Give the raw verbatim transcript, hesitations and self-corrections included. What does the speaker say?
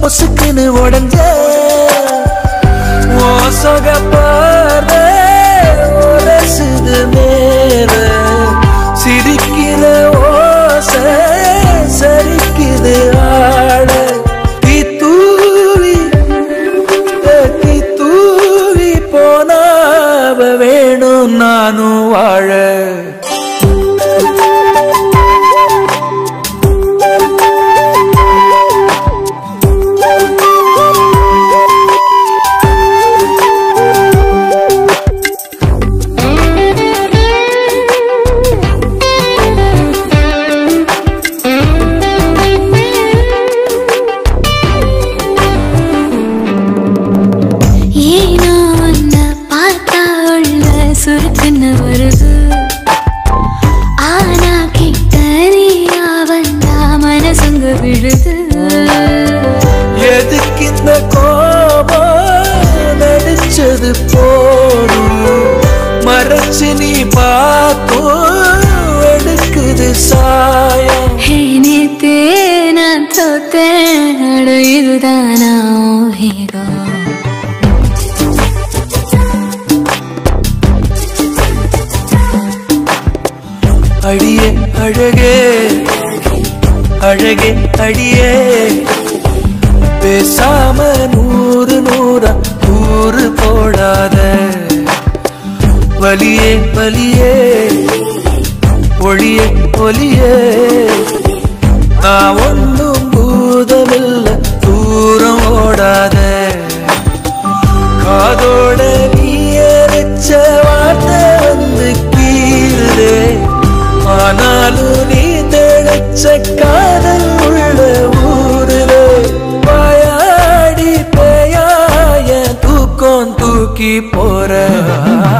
பொசுக்குன்னு உடஞ்ச ஓசக பாரு உரசுது மேல சிரிக்கிற ஓச சரிக்குது ஆட தீ தூவி தீ தூவி போனாவ வேணும் நானும் வாழ எதுக்கிந்த கோபம் நடிச்சது போதும் மறைச்சு நீ பார்த்தும் எடுக்குது சாயம் நேத்தே நான் தோத்தேன் இதுதானா ஹீரோ அடியே அழகே அழகே அடியே பேசாம நூறு நூறா நூறு போடாத வலியே வலியே ஒளியே ஒலியே நான் ஒன்றும் பூதமில்ல தூரம் ஓடாத காதோட நீ எரிச்ச வார்த்தை வந்து கீழே ஆனாலும் நீ தெளிச்ச காதல் உள்ள ஊருல வாயாடி பேயாய தூக்கம் தூக்கி போற